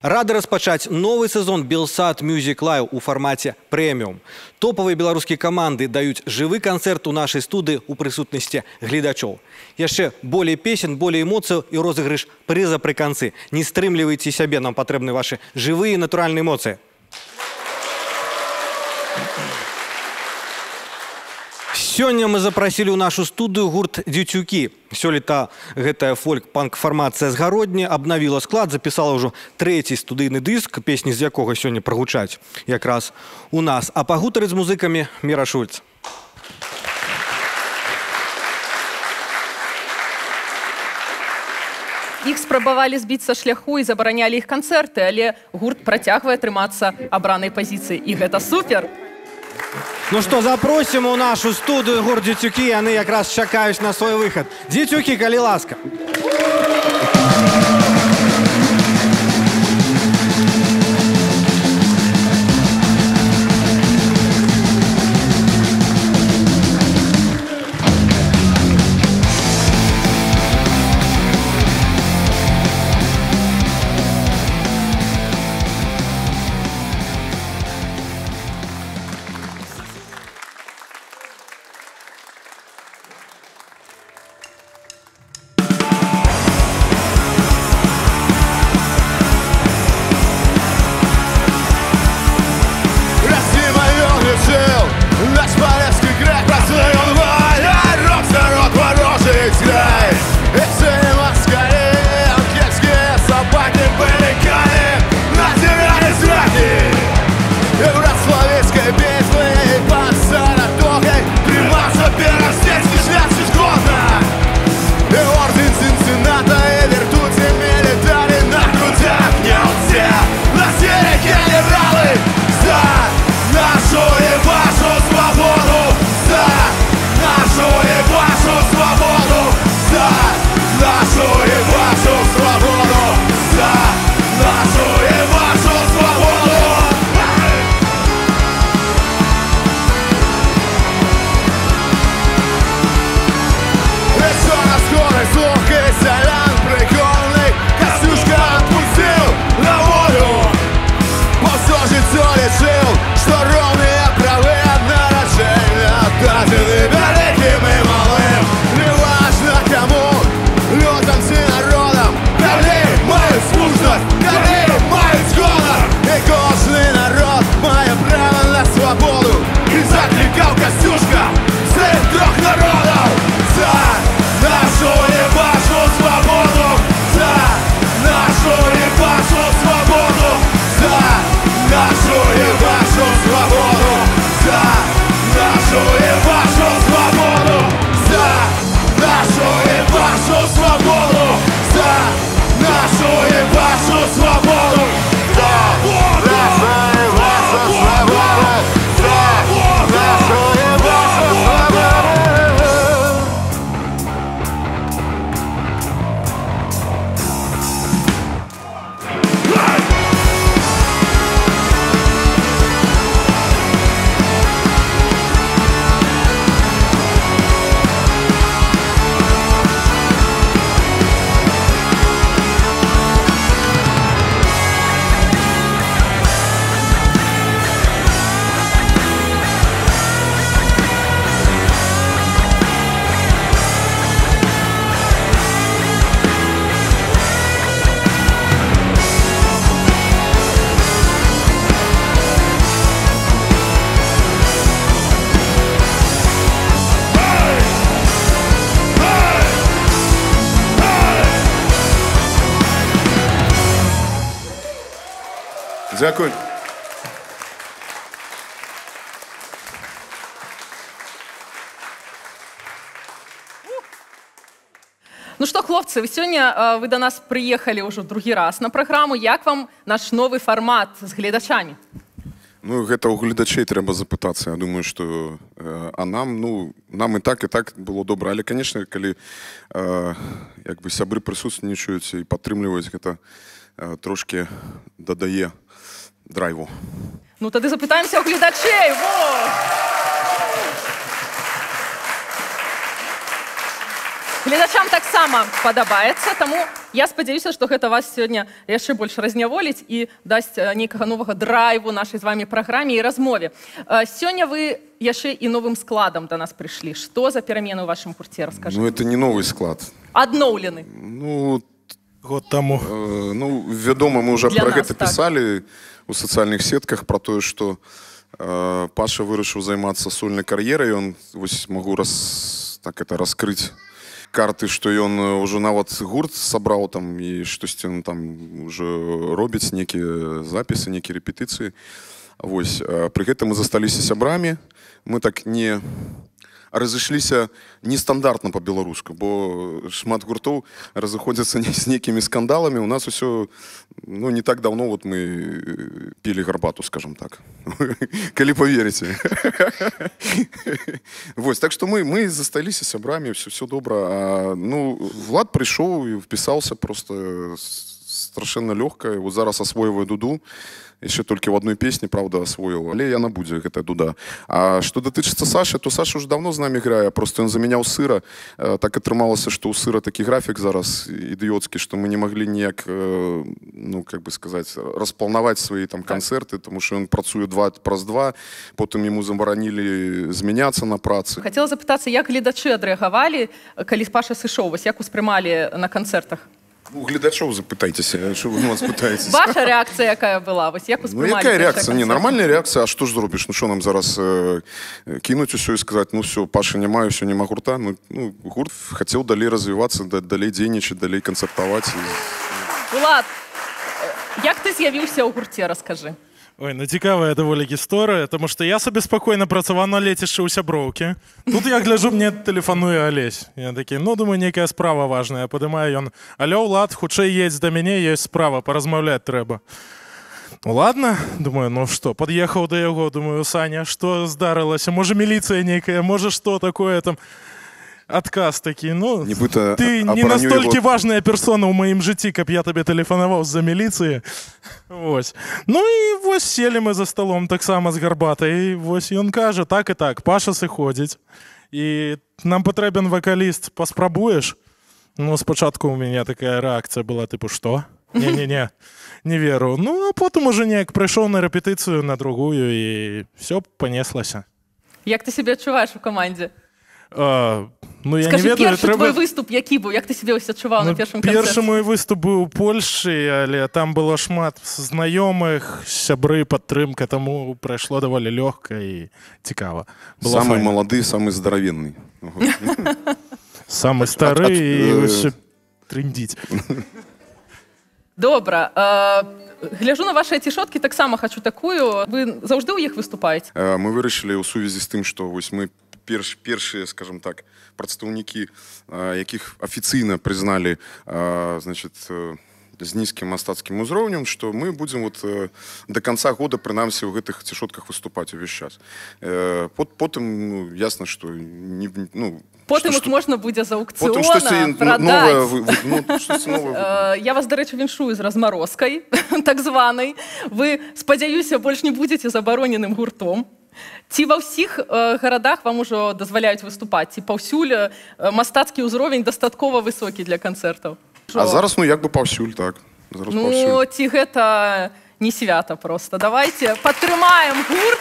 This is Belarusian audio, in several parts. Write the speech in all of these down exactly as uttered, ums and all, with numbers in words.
Рады распачаць новый сезон Белсат Music Live у формате премиум. Топовые белорусские команды дают живый концерт у нашей студии у присутности глядачоў. Яшчэ более песен, более эмоций и розыгрыш приза при конце. Не стрымлівайце себе, нам потребны ваши живые натуральные эмоции. Сегодня мы запросили у нашу студию гурт «Дзецюкі». Сёлета гэтая фольк-панк-фармацыя з Гародні обновила склад, записала уже третий студийный диск, песни з якога сегодня прогучаць якраз у нас. А пагутарыць з музыкамі Міра Шульц. Іх спрабавалі збіць са шляху і забаранялі іх канцэрты, але гурт працягвае трымацца абранай пазіцыі. І гэта супер! Ну что, запросим у нашу студию гурт «Дзецюкі», яны якраз чакаюць на свой выход. «Дзецюкі», калі ласка. Дякую. Ну что, хлопцы, вы сегодня вы до нас приехали уже другий раз на программу. Як вам наш новый формат с глядачами? Ну, гэта у глядачей трэба запытацца. Я думаю, что э, а нам, ну, нам и так, и так было добра. Але, конечно, калі э, як бы сябры прысутнічаюць і падтрымліваюць, гэта э, трошки дадае драйву. Ну, тады запытаемся у глядачей. Во! гледачам таксама падабаецца, таму я спадзяюся, што гэта вас сёння яшчэ больш разняволіць і дасць нейкага новага драйву нашай з вами праграме і размове. Сёння вы яшчэ і новым складам да нас прыйшлі. Што за перамены ў вашым гурце, раскажы? Ну, это не новый склад. Адноўлены. Ну, год тому. Э, ну, вядома, мы уже Для про нас, гэта так. пісалі у сацыяльных сетках, про тое, што э, Паша вырашыў займацца сольнай кар'ерай. Ён, вось, магу раз, так это раскрыць карты, што ён ўжо нават гурт сабраў там і штосьці ён там уже робіць нейкія запісы, нейкія рэпетыцыі. Вось, э, пры гэтым мы засталіся сябрамі. Мы так не разышліся нестандартна по-беларуску, бо шмат гуртоў разыходзяцца з нейкімі скандаламі. У нас усё, ну, не так даўно вот мы пілі гарбату, скажем так. Калі паверыце. Вось, так што мы, мы засталіся сябрамі, все, все добра. А, ну, Влад прыйшоў і впісаўся просто страшэнна лёгка. Вот зараз асвойвае дуду. Еще только в одной песне, правда, освоил. Але яна будзе, гэта дуда. А что датычыцца Саши, то Саша уже давно з намі грае, просто ён заменяў сыра. Так атрымалася, что у сыра такі графік зараз ідыёцкі, что мы не могли ніяк, ну, как бы сказать, распланаваць свои там концерты, тому что ён працуе два праз два, потым ему забаранілі змяняцца на працы. Хацела запытацца, як гледачы адрэагавалі, калі Паша сышоў, вось як успрымалі на канцэртах? У гледачоў запытайцеся, что вы у нас пытаетесь. Ваша реакция якая была? Вось як Ну, успрымалі? якая реакция? Не, нормальная реакция. А что ж зробіш? Ну, что нам зараз э, кинуть усё и сказать, ну, все, Паша няма, все, нема гурта. Ну, ну, гурт хотел далей развиваться, далей дзейнічаць, далей канцэртаваць. И... Влад, як ты з'явіўся ў гурце, раскажы? Ой, ну цікавая даволі гісторыя, тому што я сабе спакойна працаваў на лецішчы ў сяброўкі. Тут я гляжу, мне тэлефануе Алесь. Я такі, ну, думаю, нейкая справа важная. Падымаю ён, алё, Влад, хутчэй едзь да мяне, ёсць справа, паразмаўляць трэба. Ну, ладно, думаю, ну што, пад'ехаў да яго, думаю, Саня, што здарылася? Можа, міліцыя нейкая, можа, што такое там... Адказ такі, ну, Нібыта ты не настолькі его... важная персона ў маім жыцці, каб я табе тэлефанаваў з-за міліцыі. Вось. Ну і вось селі мы за столом таксама з гарбатай. Вось ён кажа, так і так, Паша сыходзіць. І нам патрэбен вакаліст, паспрабуеш? Ну, спачатку у мяне такая рэакцыя была, тыпу, што? Не-не-не, не веру. Ну, а потым уже неяк прыйшоў на рэпетыцыю, на другую, і все панеслася. Як ты сябе адчуваеш у камандзе? А, ну, я Скажи, не ведаю, першы трэба... твой выступ які быў? Як ты сябе ось адчуваў ну, на першым канцэрце? Першы мой выступ быў у Польшчы, але там было шмат знаёмых, сябры, падтрымка, таму прайшло даволі лёгка і цікава. Было самый файна. молодый, самый здоровенный. Самы стары і ўсё трындзіць. Добра. Гляжу на ваши цішоткі, таксама хачу такую. Вы заўжды ў іх выступаеце? Мы вырашылі ў сувязі з тым, што вось мы перш, першыя, скажем так, прадстаўнікі, якіх афіцыйна прызналі, значит, з нізкім мастацкім узроўнем, што мы будзем вот до конца года, прынамсі, ў гэтых цішотках выступаць увесь час. Потым, ну, ясна, што... Не, ну, Потым што, іх можна будзе з потым аукцыёна прадаць. Ну, новое... Я вас, дарэчы, віншую з размарозкай, так званай. Вы, спадзяюся, больш не будзеце забароненым гуртом. Ці ва ўсіх э, гарадах вам ужо дазваляюць выступаць? Ці паўсюль э, мастацкі ўзровень дастаткова высокі для канцэртаў? А зараз, ну, як бы паўсюль, так. Зараз ну, паўсюль. ці гэта не свята проста. Давайте падтрымаем гурт.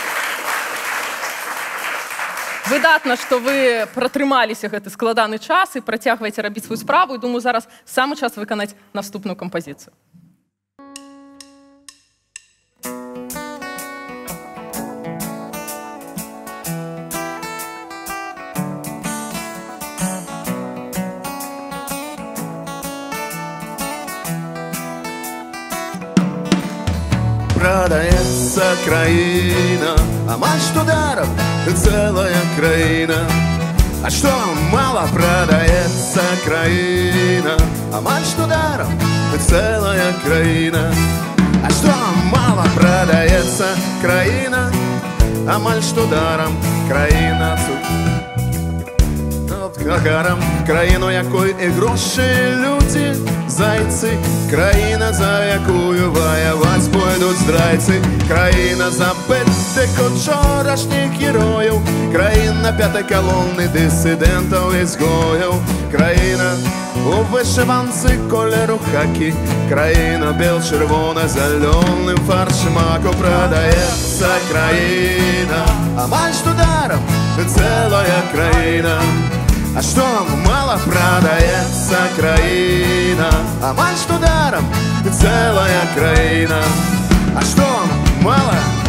Выдатна, што вы пратрымаліся гэты складаны час і працягваеце рабіць сваю справу. І думаю, зараз самы час выканаць наступную кампазіцыю. Продается краина, амаль что даром целая краина. А что мало продается краина, амаль что даром целая краина. А что мало продается краина, амаль что даром краина. Кагарам, країну якої і гроші люті, зайці, країна, за якою воювать пойдуть. прийдуть здрайці. Країна забитих учорашніх героїв, країна п'ятої колони дисидентів і згоїв, країна у вишиванці кольору хакі, країна біл-червона зеленим фаршмаку. Продається країна, а между даром целая країна. А что мало продается країна, а между даром целая країна. А что мало?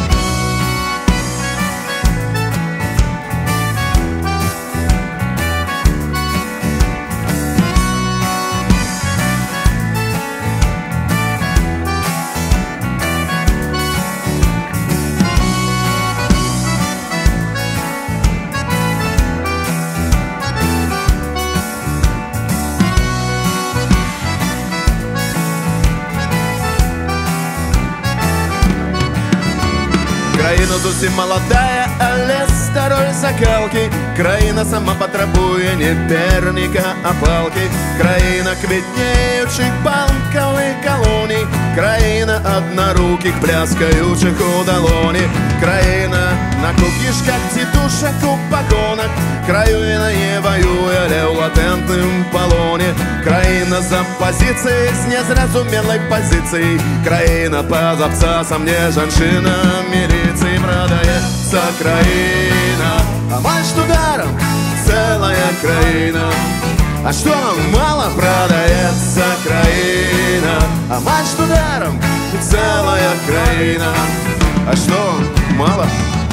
Країна зовсім молодая, але старої закалки. Країна сама потребує не перника, а палки. Країна квітнеючих банків і колоній, країна одноруких пляскаючих у долоні. Країна на кукішках, тітушек у погонах, країна не воює, але у латентним полоні. Країна за позицией з незрозумілої позицией, країна по абцасам, не женщина милиции. Продается країна, а между даром целая країна. А что мало? Продается країна, а между даром целая країна. А что мало?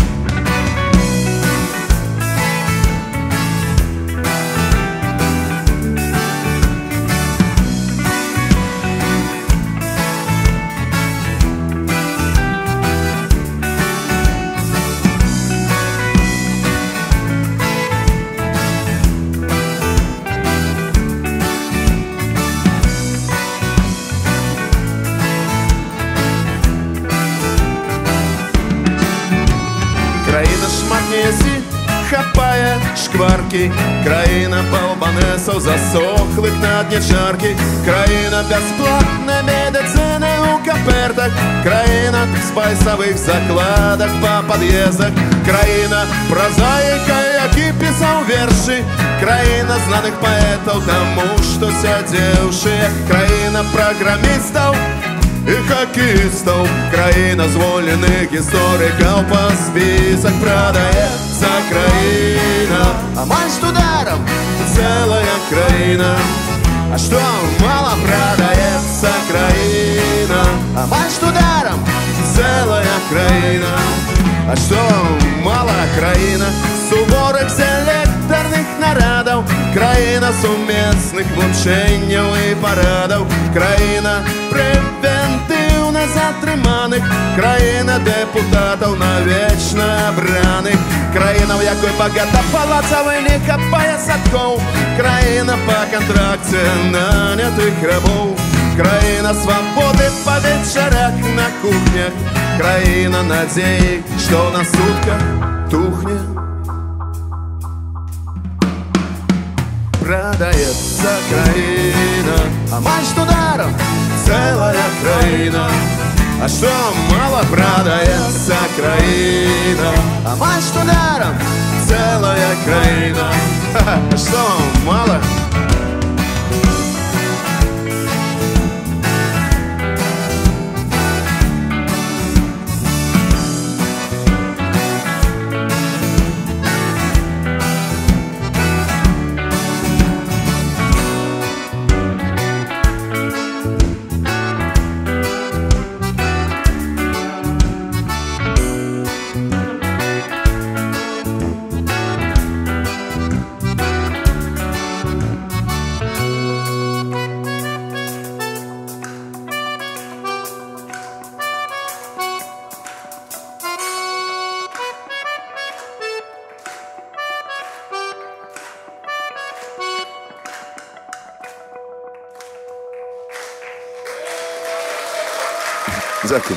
Країна шматнесі хапає шкварки, країна полбанесов засохлих на дні чарки, країна безплатної медицини у капертах, країна спайсових закладок по під'їздах, країна прозаїка, який писав вірші, країна знаних поетів, тому що сидівши, країна програмістів и хоккеистов, країна звольнених істориків, по список продается країна, а между даром целая країна. А что мало? Продается країна, а между даром целая країна. А что мало? Країна суворих селекторних нарадів, країна сумісних влученнів і парадів, країна превентивно затриманих, країна депутатів навечно обраних, країна, в якої багато палаців і не хапає садков, країна по контракті нанятих рабов, країна свободи по вечорах на кухнях, країна надії, що на сутках тухне. Продается країна, а между даром целая країна. А что мало? Продается країна, а между даром целая країна. А что мало? Дякую.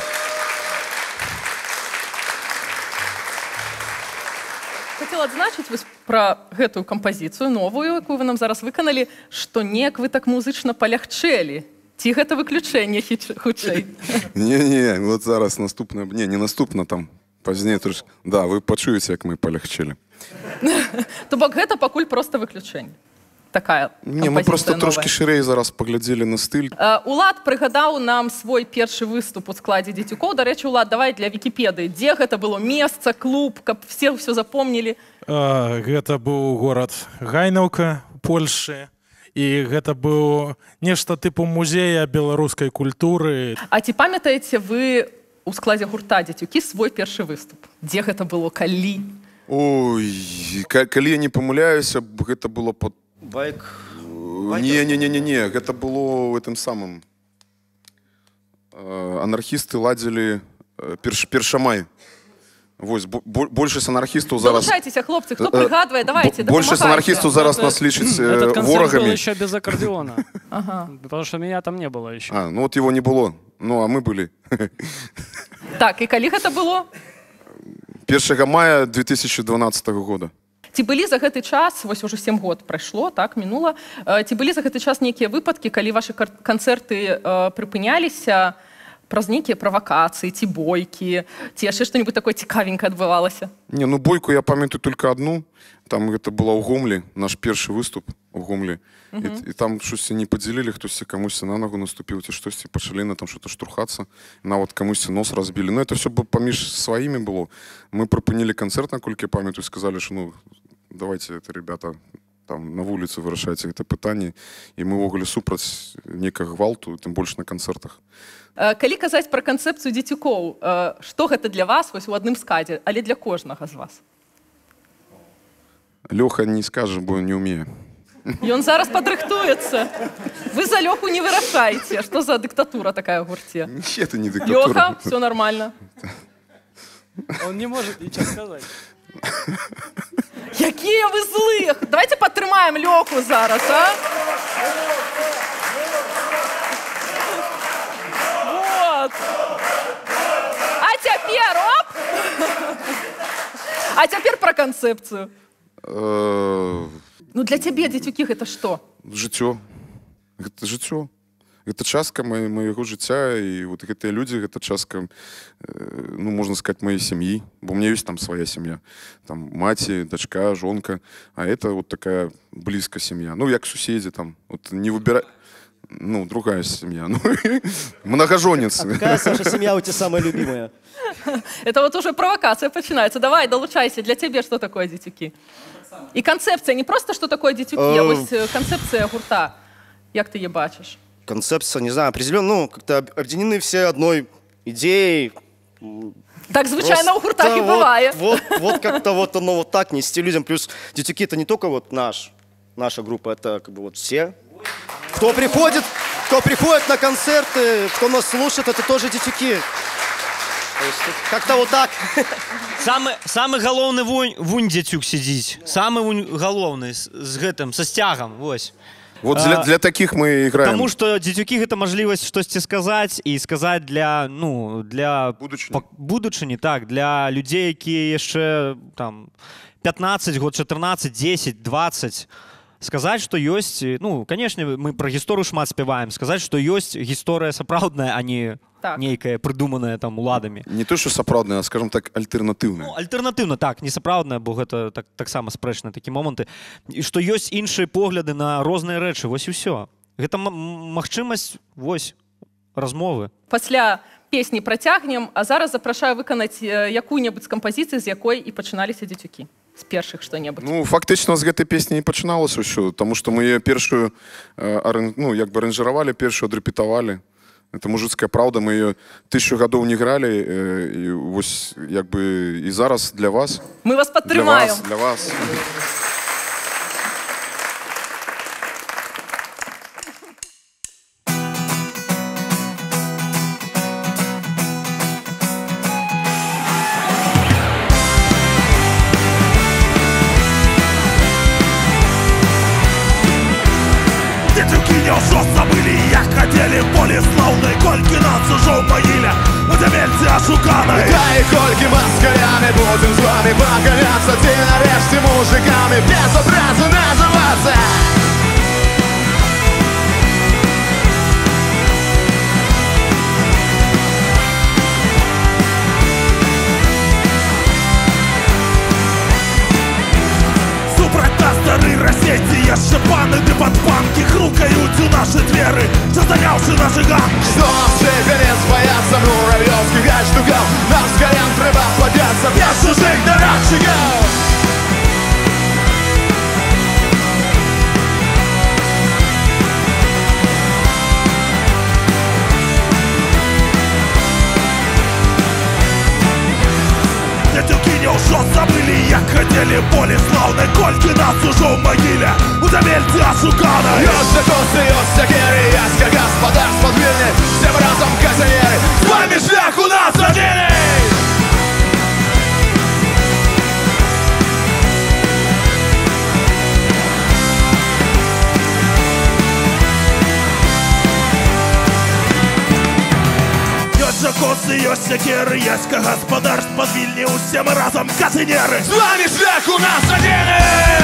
Хотела адзначыць вось пра гэтую кампазіцыю новую, якую вы нам зараз выканалі, што неяк вы так музычна палягчэлі. Ці гэта выключэнне хутчэй. Не-не, вот зараз наступна... Не, не наступна там, пазней трошки. Да, вы пачуеце, як мы палягчэлі. То бок гэта пакуль проста выключэнне. Такая Не, мы просто трошки шырэй зараз паглядзелі на стыль. Улад прыгадаў нам свой першы выступ у складзе дзецюкоў. Дарэчы, Улад, давай для Вікіпедыі. Дзе гэта было месца, клуб, каб все ўсё запомнілі? Гэта быў горад Гайнаўка, Польшы. І гэта быў нешта тыпу музея беларускай культуры. А ці памятаеце вы у складзе гурта дзецюкі свой першы выступ? Дзе гэта было, калі? Ой, калі я не памыляюся, гэта было под... Байк? Не-не-не-не, гэта было в этом самым. Анархісты ладзілі першамай. Вось, большасць анархістаў зараз... Долучайцеся, хлопцы, хто прыгадвае, давайте, дапамагайце. Большасць анархістаў зараз нас лічыць ворагамі. Этот концерт был еще без аккордеона. Ага. Потому что меня там не было еще. А, ну вот его не было. Ну, а мы были. Так, і калі гэта было? першага мая две тысячи дванадцатого года. Ці былі за гэты час, вось уже сем год прайшло, так, мінула, ці былі за гэты час нейкія выпадкі, калі вашы канцэрты прыпыняліся праз нейкія правакацыі, ці бойкі, ці яшчэ што-нибудь такое цікавенькае адбывалася? Не, ну бойку я памятаю только одну. Там гэта была ў Гомлі, наш першы выступ у Гомлі. Uh -huh. І, і там щось не подзялілі, хтось камусьці на ногу наступіў, ці штосьці пачалі на там что-то штурхацца, нават камусьці нос разбілі. Ну, это все паміж сваімі было. Мы прыпынілі канцэрт, наколькі я памятаю, сказалі, що ну, давайте, это, ребята, там на вуліцы вырашайце гэта пытанне. І мы ўвогуле супраць нейкага гвалту, тым больш на канцэртах. Калі казаць пра канцэпцыю дзецюкоў, што гэта для вас вось у адным складзе, але для кожнага з вас? Лёха не скажа, бо не умее. Ён зараз падрыхтуецца. Вы за Лёху не вырашаеце. Што за дыктатура такая ў гурце? Не, это не дыктатура. Лёха, все нормально. Он не может ничего сказать. Якія вы злых! Давайте падтрымаем Лёху зараз, а? Вот. А цяпер, оп! А цяпер пра канцэпцыю. Ну для цябе, дзецюкі, гэта што? Жыццё. Гэта жыццё. Гэта частка майго жыцця, і вот гэтыя людзі, гэта частка, ну, можна сказаць, маёй сям'і, бо у меня ёсць там свая сям'я. Там маці, дачка, жонка, а это вот такая блізкая сям'я. Ну, як суседзі там, вот не выбирай... Ну, другая семья. Ну, многоженец. А какая, Саша, семья у тебя самая любимая? Это вот уже провокация начинается. Давай, долучайся. Для тебя что такое дзецюкі? И концепция, не просто что такое дзецюкі, а вот концепция гурта. Як ты ее бачишь? Концепция, не знаю, определенно, ну, как-то объединены все одной идеей. Так звычайно у гуртах и бывает. Вот, вот, вот как-то вот оно вот так нести людям. Плюс дзецюкі это не только вот наш, наша группа, это как бы вот все. Кто приходит, кто приходит на концерты, кто нас слушает, это тоже дзецюкі. Как-то вот так. Самый, самый галоўны вунь, вунь дзецюк сидзіць. Самый вунь галоўны с, с гэтым, со стягом, вось. Вот для, для таких мы играем. Потому что дзецюкі гэта мажлівасць штосьці сказаць і сказаць для, ну, для будучыні. будучыні, так, для людзей, якія яшчэ там пятнадцать год, чатырнаццаць, дзесяць, двадцать. Сказаць, што ёсць, ну, конечно, мы пра гісторыю шмат спяваем, сказаць, што ёсць гісторыя сапраўдная, а не так. Нейкая прыдуманая там уладамі. Не то, што сапраўдная, а, скажем так, альтэрнатыўная. Ну, альтэрнатыўна, так, не сапраўдная, бо гэта так, таксама спрэчныя такі моманты. І што ёсць іншыя погляды на розныя рэчы, вось і ўсё. Гэта магчымасць, вось, размовы. Пасля песні працягнем, а зараз запрашаю выканаць якую-небудзь з кампазіцый, з якой і пачыналіся дзецюкі. З першых што-небудзь. Ну, фактычна з гэтай песні і пачыналася ўсё, таму што мы яе першую, ну, як бы аранжыравалі, першую адрэпетавалі. Это мужицкая правда, мы ее тысячу годов не играли, и вот как бы и зараз для вас. Мы вас подтримаем. Для вас, для вас. Дай колькі маскалями будем з вами поганяться, ти нарешті мужиками без образу називатися. заняўшы нашыгам. Што нам цэпелец баяцца муравёўскіх гаштугаў. Нам з кален трэба падняцца без чужых нарадчыкаў. Дзецюкі няўжо забылі, як хацелі полі слаўнай, колькі нас ужо ў магіле у зямельцы ашуканай. Ёсць закосы, ёсць сякеры, ёсць как гаспадар з падвільні, всем разом казанеры, з вамі шлях у нас адзіны. Закосы, ёсць сякеры, ёсць как гаспадар з падвільні, усе мы разом казанеры, з вамі шлях у нас адзіны.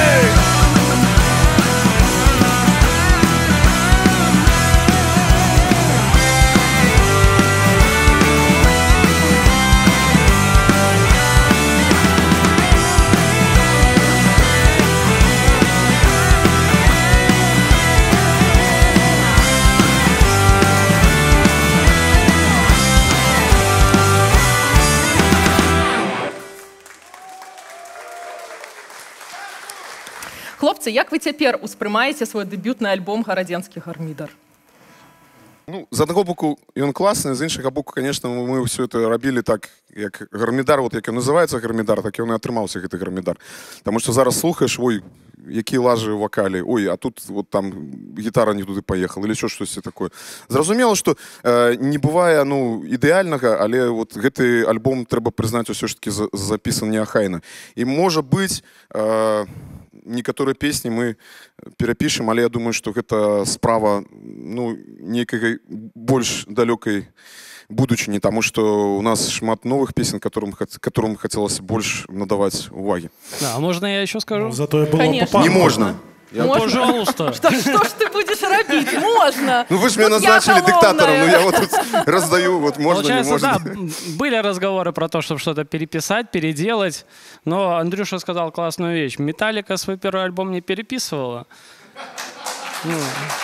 Хлопцы, як вы цяпер успрымаеце свой дэбютны альбом «Гарадзенскі гармідар»? Ну, з аднаго боку, ён класны, з іншага боку, конечно, мы все это рабілі так, як гармідар, вот як ён называецца гармідар, так ён і атрымаўся гэты гармідар. Таму што зараз слухаеш, ой, якія лажы ў вакале, ой, а тут вот там гітара не туды паехала, или що штосьці такое. Зразумела, што э, не бывае, ну, ідэальнага, але вот гэты альбом, трэба прызнаць, усё ж таки запісан неахайна. І можа быць, э, некаторыя песні мы перапішам, але я думаю, што гэта справа, ну, нейкай больш далёкай будучыні, таму што у нас шмат новых песен, которым, которым хацелася больш надаваць увагі. Да, а можно я еще скажу? Ну, зато было Конечно. Не можна. Я, пожалуйста. Что, что ж ты будешь робить? Можно. Ну вы же меня Вот назначили я диктатором, ну холодная. я вот тут раздаю, вот можно, не Получается, можно. да, были разговоры про то, чтобы что-то переписать, переделать, но Андрюша сказал классную вещь. Металлика свой первый альбом не переписывала. Ну.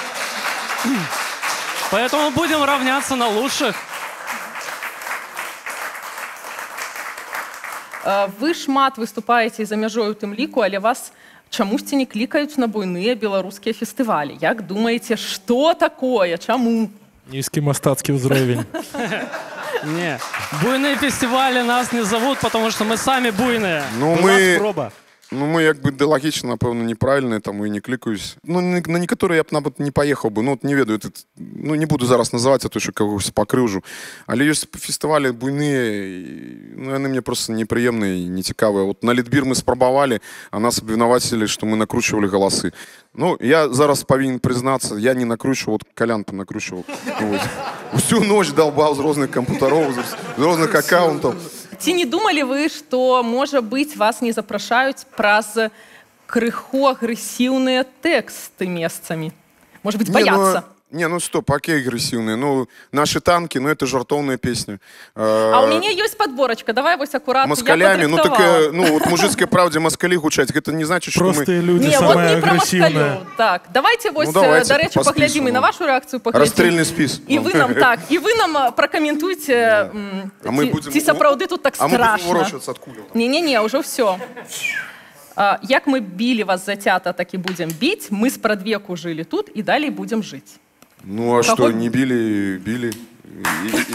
Поэтому будем равняться на лучших. Вы шмат выступаеце за мяжой у тым ліку, але вас чамусьці не клікаюць на буйныя беларускія фестывалі. Як думаеце, што такое? Чаму? Низкий мастацкий уровень. Не, буйные фестивали нас не зовут, потому что мы сами буйные. Ну, У мы... нас проба. Ну, мы як бы ідеалагічна, напэўна, неправільныя, таму і не клікаюсь. Ну, на некаторыя я б нават не паехаў бы, ну, от не ведаю, тут, ну, не буду зараз называць, а то що кагось пакрыўжу. Але ёсць фестывалі буйныя, ну, яны мне просто непрыемныя і нецікавыя. Вот на Літбір мы спрабавалі, а нас абвінавацілі, што мы накручвалі галасы. Ну, я зараз павінен прызнацца, я не накручваў, вот Колян там накручваў. Вот. Усю ноч долбаў з розных кампутароў, з розных аккаунтаў. Ці не думалі вы, што, можа быць, вас не запрашаюць праз крыху агрэсіўныя тэксты месцамі? Можа быць, баяцца? Не, ну стоп, окей, агрессивные. Ну, наши танки, ну это жартовная песня. А у меня есть подборочка, давай вось аккуратно. Москалями, ну так, ну вот мужицкой правде москали гучать, это не значит, что Простые мы... люди, не, самые вот не агрессивные. про москалю. Так, давайте вось, ну, давайте, до речи, поглядим и на вашу реакцию поглядим. Расстрельный спис. И вы нам, так, и вы нам прокомментуйте, а мы будем... ці сапраўды тут так а страшно. А мы будем ворочаться от куля. Не-не-не, уже все. А, як мы били вас затято, так и будем бить. Мы с продвеку жили тут и далее будем жить. Ну а Кого? что, не били, били. И, и...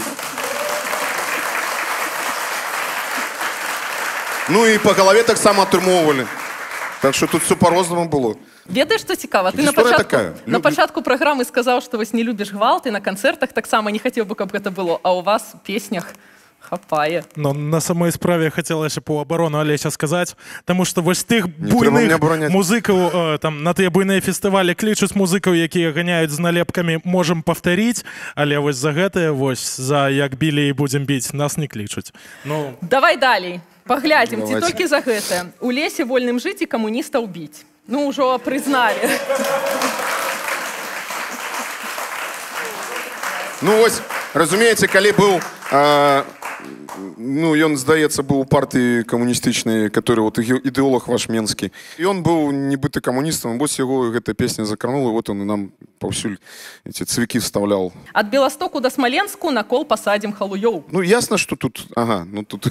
Ну и по голове так само отрымовывали. Так что тут все по-розному было. Ведаеш, што цікава? Ты на Гісторыя пачатку, такая. на Лю- пачатку праграмы сказаў, што вось не любіш гвалт, і на канцэртах таксама не хацеў бы, каб гэта было, а ў вас у песнях хапае. Но на самой справе хотела еще по оборону Олеся сказать, потому что вось тых трэба буйных мне абараняць. музыкаў, э, там, на тыя буйныя фестывалі клічуць музыкаў, якія ганяюць з налепкамі, можем повторить, але вось за гэтае, вось за як білі і будзем біць, нас не клічуць. Ну, Давай далей, паглядзім, ці Давайте. толькі за гэта. У лесе вольным жыць і камуністаў біць. Ну, ўжо прызналі. Ну ось, разумееце, калі быў э, ну, ён, здаецца, быў у партыі камуністычнай, который вот ідэолог ваш менскі. І ён быў нібыта камуністам, вось яго гэтая песня закранула, вот он і нам паўсюль эти цвікі вставлял. Ад Беластоку да Смаленску на кол пасадзім халуёў. Ну, ясно, что тут... Ага, ну тут...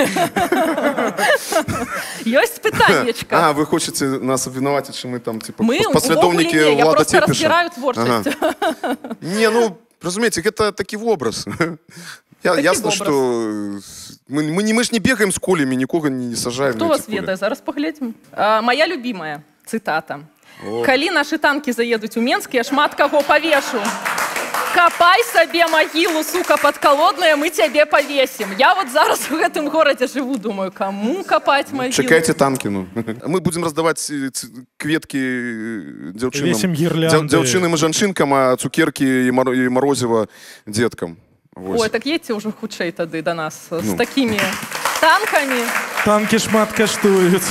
Ёсць пытаннечка. А, вы хочете нас обвинуватить, что мы там, типа, Мы последовники увогуле не, я Влада просто Цепиша? разбираю творчесть. Ага. Не, ну, разумеете, это таки в образ. Я, ясно, образ. что мы, мы, не, мы ж не бегаем с кулями, никого не, не сажаем. Хто вас ведае? Зараз паглядзім. А, моя любимая цитата. Калі наши танки заедуць у Менск, я шмат каго павешу. Копай себе могилу, сука, подколодная, мы тебе повесим. Я вот зараз в этом городе живу, думаю, кому копать могилу? Чекайте танки, ну. Мы будем раздавать кветки дзяўчынам, дзяў, дзяўчынам и жанчынкам, а цукерки и морозиво деткам. Ой, так едьте уже худшей тады до нас ну. с такими танками. Танки шмат каштуют.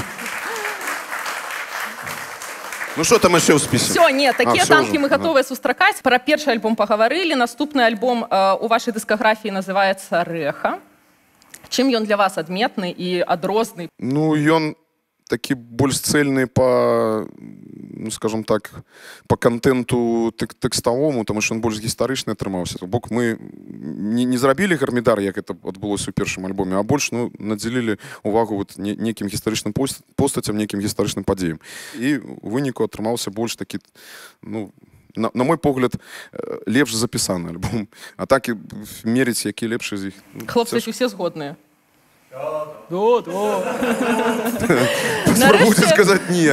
Ну что там еще в списке? Все, нет, такие а, танки уже? мы готовы сустракаць. Про перший альбом поговорили. Наступный альбом э, у вашей дискографии называется «Рэха». Чым ён для вас адметны и адрозны? Ну, ён такі больш цельны по, ну, скажем так, по контенту тэк тэкставому, тому що ён больш гістарычны атрымаўся. То бок мы не, не зрабілі гармідар, як это адбылося ў першым альбоме, а больш ну, надзялілі увагу вот, не, некім гістарычным постацям, некім гістарычным падзеям. І у выніку атрымаўся больш такі, ну, на, на мой погляд, лепш запісаны альбом. А так і меріць, які лепшы з іх. Ну, хлопцы, усе згодныя. Да, да. Спробуйте сказать «не».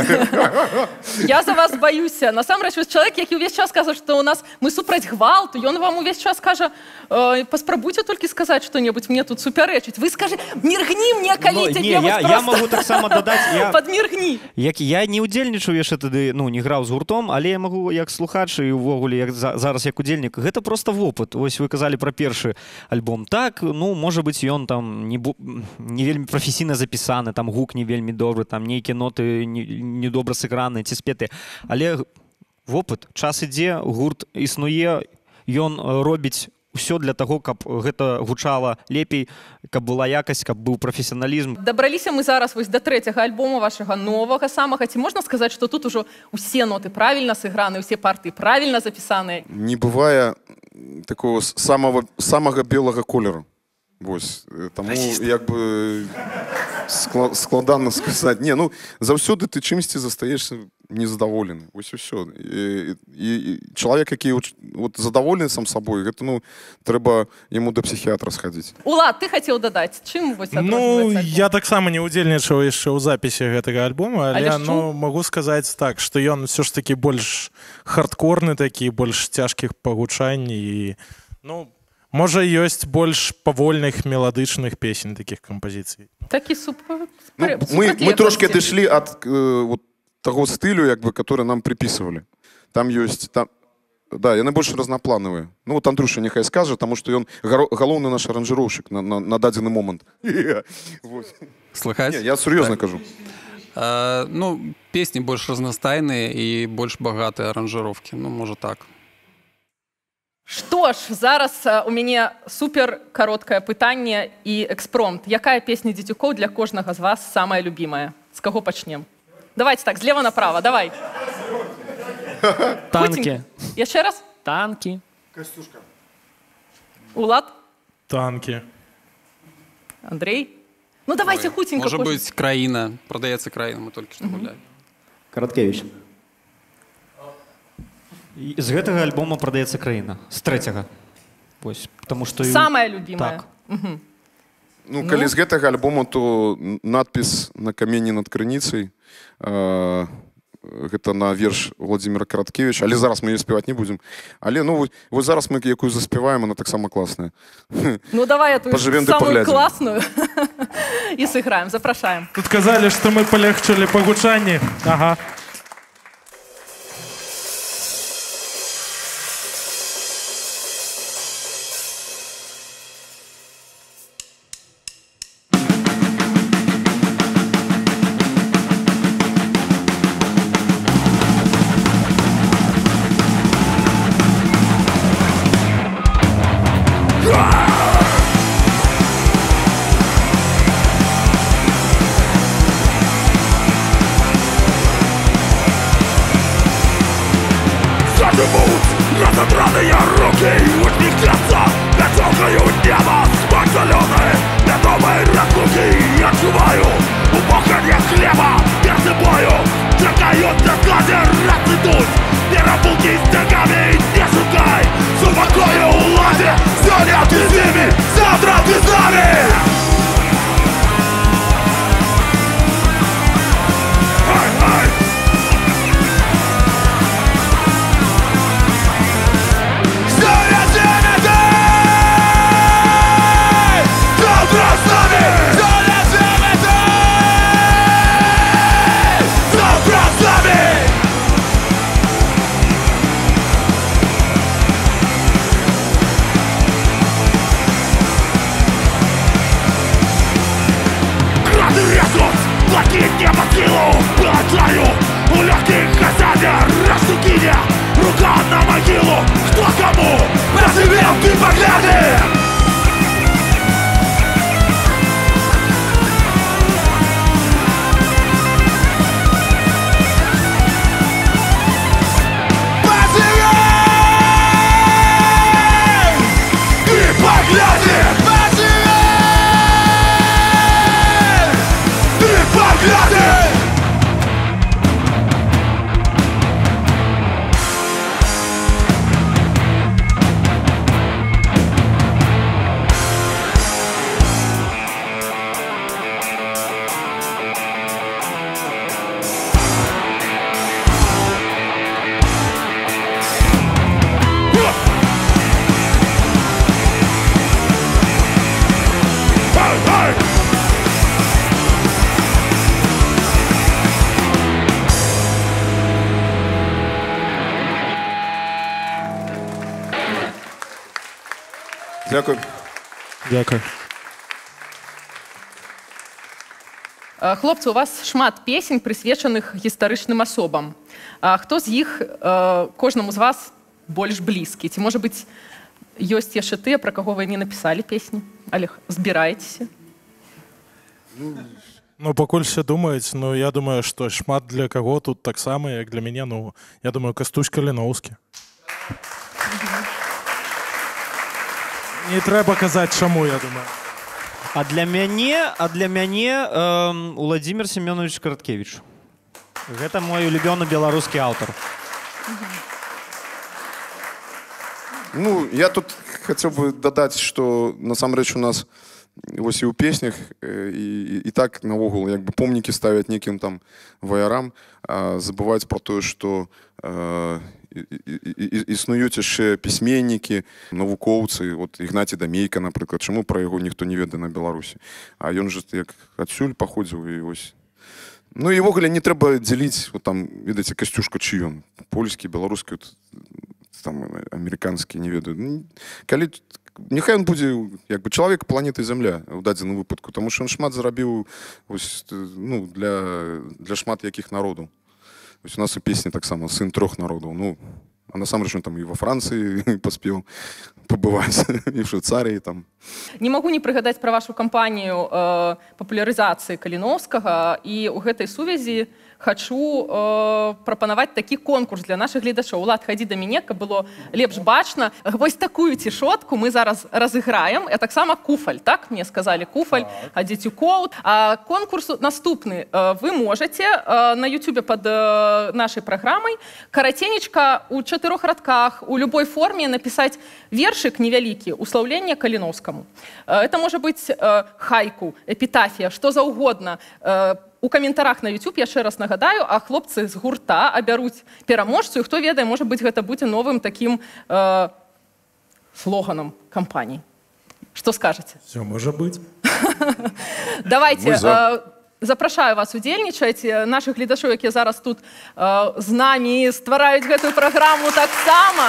Я за вас боюсь. Насамрэч, вось чалавек, які ўвесь час кажа, што ў нас мы супраць гвалту, ён вам увесь час кажа, э, паспрабуйте толькі сказаць што-небудзь, мне тут супярэчыць. Вы скажи, міргні мне, калі no, тебе не, я, я могу таксама дадаць, я, падміргні. Як, я не удзельнічаў яшчэ тады, ну, не граў з гуртом, але я могу як слухач і увогуле як за, зараз як удзельнік. Гэта просто вопыт. Вось вы казалі пра першы альбом. Так, ну, можа быць, ён там не, не вельмі прафесійна запісаны, там гук не вельмі добры, там нейкія ноты недобра не сыграныя ці спетыя. Але вопыт, час ідзе, гурт існуе, ён робіць усё для таго, каб гэта гучала лепей, каб была якасць, каб быў прафесіяналізм. Дабраліся мы зараз вось да трэцяга альбома вашага новага самага. Ці можна сказаць, што тут ужо усе ноты правільна сыграны, усе партыі правільна запісаныя? Не бывае такого самого, самага белага колеру. Вось, таму як бы складана сказаць. Не, ну, заўсёды ты чымсьці застаешся незадаволены. Вось і ўсё. І, і, і чалавек, які вот, задаволены сам сабой, гэта, ну, трэба яму да псіхіатра схадзіць. Улад, ты хацеў дадаць? Чым вось Ну, адрозніваецца альбом? я таксама не удзельнічаў яшчэ ў запісе гэтага альбома, але, але ну, магу сказаць так, што ён ўсё ж такі больш хардкорны такі, больш цяжкіх пагучанні і, ну, можа, ёсць больш павольных меладычных песень такіх кампазіцый. Такі супер. Ну, мы, мы трошки адышлі ад э, вот, таго стылю, як бы, который нам припісывалі. Там ёсць, там, да, яны больш разнапланавыя. Ну вот Андрюша няхай скажа, таму што ён галоўны наш аранжыроўшчык на, на, на дадзены момант. Слыхаць? Не, я сур'ёзна кажу. А, ну, песні больш разнастайныя і больш багатыя аранжыроўкі. Ну, можа так. Што ж, зараз у мяне супер кароткае пытанне і экспромт. Якая песня дзецюкоў для кожнага з вас самая любімая? З каго пачнем? Давайте так, злева направо, давай. Танки. Яшчэ раз? Танки. Костюшка. Улад? Танки. Андрей? Ну давайте хутенько. Можа быць краіна. Прадаецца краіна, мы толькі што гулялі. Караткевич. З гэтага альбома прадаецца краіна. З трэцяга. Вось, потому што... Самая любімая. Так. Угу. Ну, калі ну... з гэтага альбома, то надпіс на камені над крыніцай, э, гэта на верш Владимира Караткевича, але зараз мы яе спяваць не будзем. Але, ну, вось зараз мы якую заспяваем, она таксама класная. Ну, давай эту Поживем самую классную и сыграем, запрашаем. Тут казалі, што мы палегчылі па гучанні. Ага. таких не под силу полагаю. У легких хозяина раздукиня, рука на могилу. Кто кому? Поживем, ты погляди! Дякую. Дякую. Е, Хлопці, у вас шмат песень, присвячених історичним особам. А хто з їх е, кожному з вас більш близький? Ці, може бути, ёсць яшчэ тыя, про кого ви не написали песні? Олег, збираєтеся? Ну, пакуль все думаюць, ну, я думаю, што шмат для каго тут таксама, як для мяне, ну, я думаю, Кастусь Каліноўскі. Не трэба казаць, чаму, я думаю. А для мяне, а для мяне э, Уладзімир Семёнович Караткевич. Гэта мой улюбёны беларускі аўтар. Ну, я тут хотел бы додать, что насамрэч у нас вось і ў песнях і, і так наогул як бы помнікі ставяць некім там ваярам, а забываць про тое, што э, існуюць яшчэ пісьменнікі, навукоўцы, вот Ігнацій Дамейка, напрыклад, чаму пра яго ніхто не ведае на Беларусі. А ён жа як адсюль паходзіў і вось. Ну і ўвогуле не трэба дзяліць, вот там, ведаеце, Касцюшка чый ён, польскі, беларускі, там амерыканскі, не ведаю. Калі Нехай ён будзе як бы чалавек планеты Зямля ў дадзеным выпадку, таму што ён шмат зарабіў ось, ну, для, для шмат якіх народаў. Ось у нас і песні таксама сын трох народаў. Ну, а насамрэч ён там і ва Францыі паспеў пабываць, і в Швейцарыі там. Не магу не прыгадаць пра вашу кампанію э, папулярызацыі Каліноўскага, і ў гэтай сувязі хочу э, прапанаваць такі конкурс для нашых гледачоў. Улад, хадзі да мяне, каб было лепш бачна. Вось такую цішотку мы зараз разыграем. А таксама куфаль, так? Мне сказалі куфаль, а дзецю коут. А конкурс наступны. Вы можете э, на ютубе под э, нашай праграмай караценечка у чатырох радках, у любой форме напісаць вершык невялікі, услаўленне Каліноўскаму. Э, это можа быць э, хайку, эпітафія, што заўгодна. Э, У каментарах на YouTube, яшчэ раз нагадаю, а хлопцы з гурта абяруць пераможцу, і хто ведае, можа быць, гэта будзе новым такім э, слоганам кампаніі. Што скажаце? Все можа быць. Давайте, э, запрашаю вас удзельнічаць. Нашых гледачоў, якія зараз тут э, з намі ствараюць гэтую праграму таксама.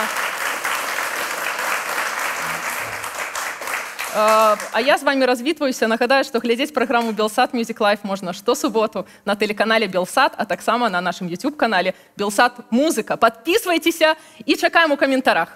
А я з вами развітваюся. Нагадаю, што глядзець праграму Белсат Music Live можна штосуботу на тэлеканале Белсат, а таксама на нашым YouTube-канале Белсат Музыка. Падпісвайцеся і чакаем у каментарах.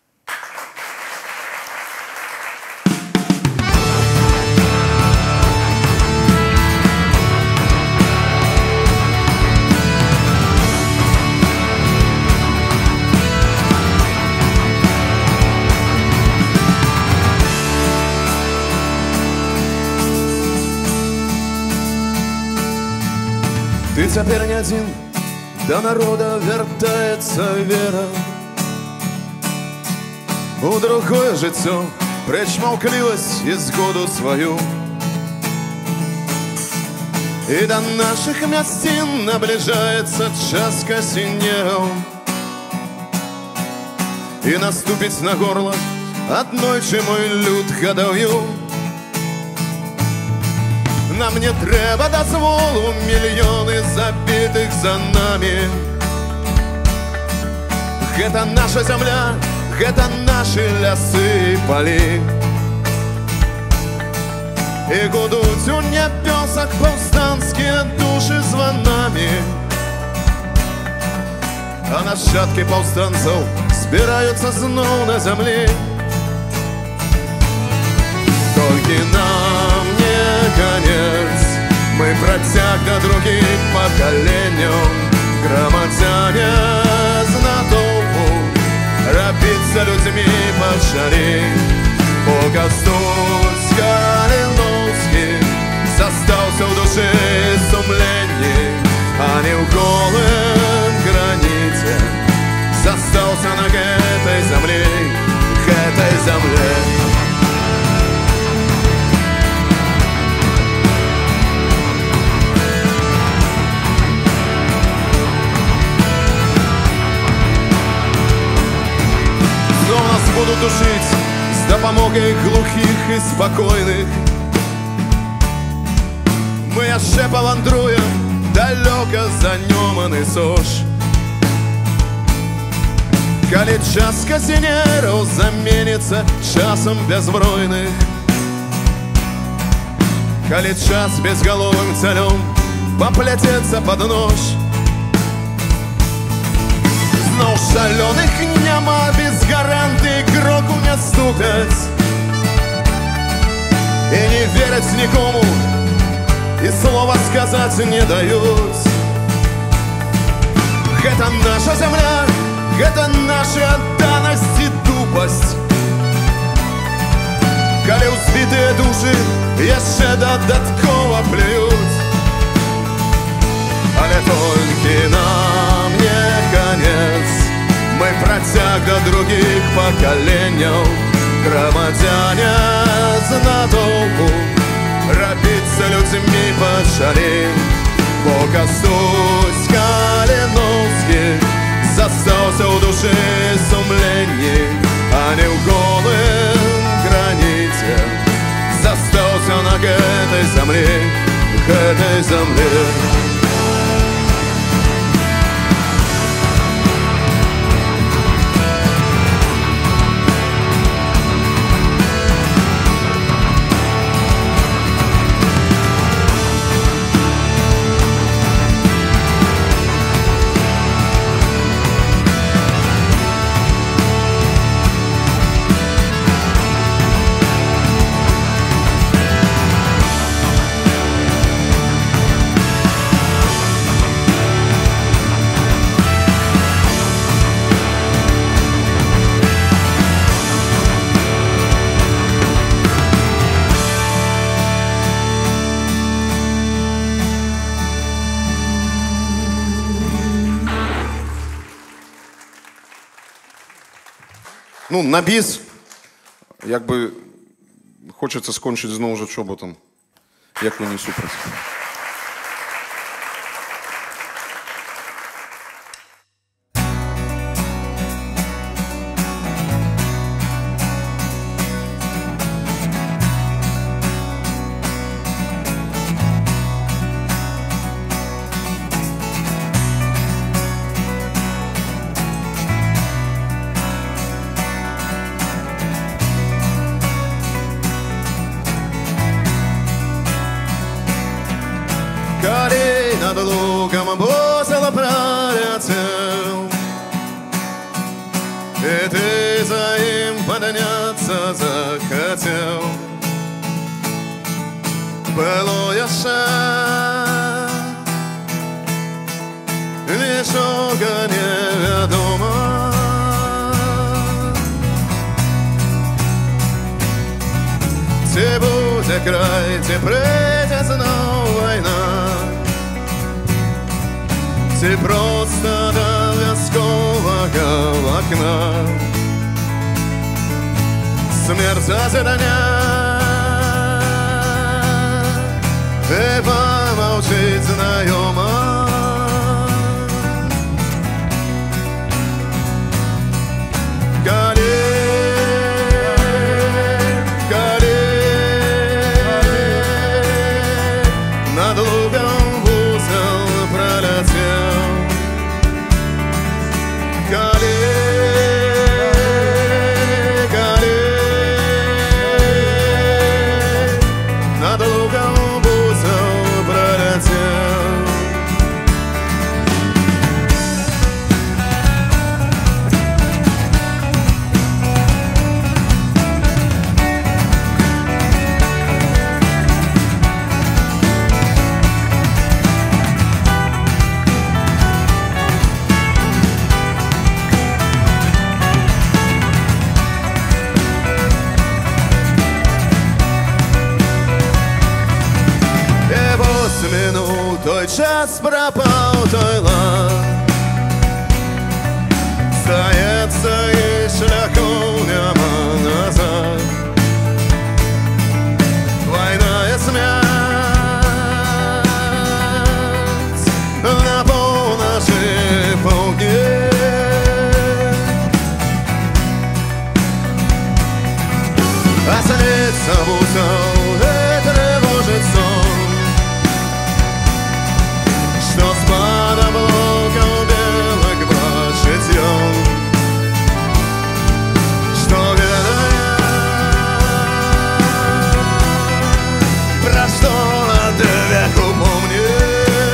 Ты цяпер не адзін, да народа вяртаецца вера. У другое жыццё прэч маўклівасць і згоду сваю. І да нашых мясцін набліжаецца час касінеў. І наступіць на горла аднойчы мой люд гадаю. Нам не трэба дазволу, мільёны забітых за намі. Гэта наша зямля, гэта нашы лясы і палі. І гудуць у нябёсах паўстанцкія душы званамі, а нашчадкі паўстанцаў збіраюцца зноў на зямлі. Толькі нам не конец, мы працяг да другіх пакаленняў. Грамадзяне з натоўпу рабіцца людзьмі пачалі. Бо Кастусь Каліноўскі застаўся ў душы сумленні, а не ў голым граніце застаўся на гэтай зямлі, гэтай зямлі. Зноў нас будуць душыць з дапамогай глухіх і спакойных. Мы яшчэ павандруем далёка за нёманы сош. Калі час казінераў заменіцца часам бяззбройных, калі час безгаловым цалём папляцецца пад нож, зноў шалёных няма, без гарантыі кроку не стукаць і не вераць нікому, і слова сказаць не даюць. Гэта наша зямля, гэта наша адданасць і тупасць. Калі ўзбітыя душы яшчэ дадаткова плююць, але толькі нам не конец, мы працяг да другіх пакаленняў. Грамадзяне з натоўпу рабіцца людзьмі пачалі. Бо Кастусь Каліноўскі застаўся ў душы сумленні, а не ў голым граніце застаўся на гэтай зямлі, гэтай зямлі. Ну, на біс, як би, хочеться скончити знову ж чоботом, як ви не супраць. Калі над лукам босала праляцеў, і ты за ім падняцца захацеў, было яшчэ нічога невядома. Ці будзе край, ці прыйдзе зноў вайна, ці проста да вясковага вакна смерць зазірня і памаўчыць знаёма. Калі над лугам вузел праляцеў, калі, калі над лугам вузел минул, той час пропал, той лад. Здається, і шляху нема назад. Війна є смерть на полночі полдні. А снится бусол и тревожит сон, что спада блока у белых башетьем, что гадает, про что от веку помнит.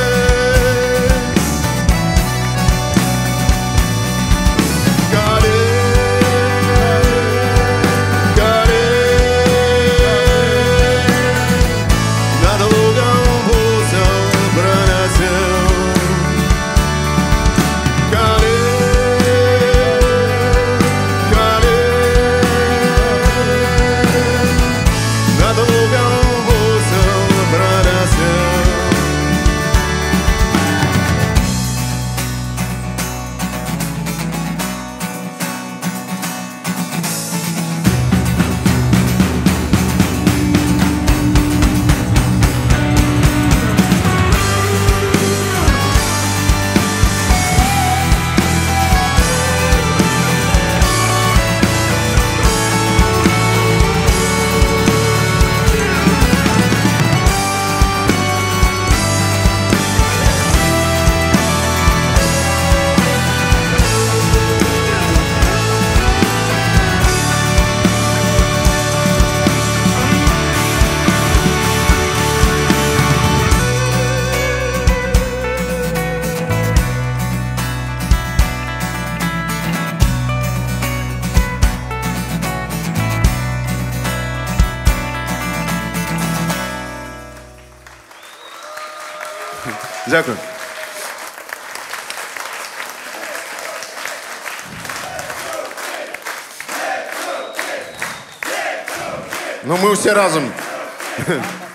Дякую. Ну, ми всі разом.